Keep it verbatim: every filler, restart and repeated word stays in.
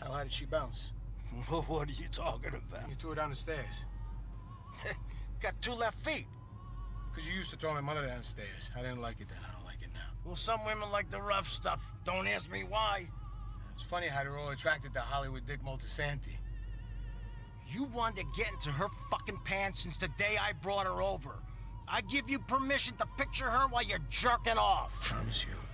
Well, how did she bounce? What are you talking about? You threw her down the stairs. Got two left feet. Because you used to throw my mother down the stairs. I didn't like it then. I don't like it now. Well, some women like the rough stuff. Don't ask me why. It's funny how they're all attracted to Hollywood Dick Moltisanti. You wanted to get into her fucking pants since the day I brought her over. I give you permission to picture her while you're jerking off. I promise you.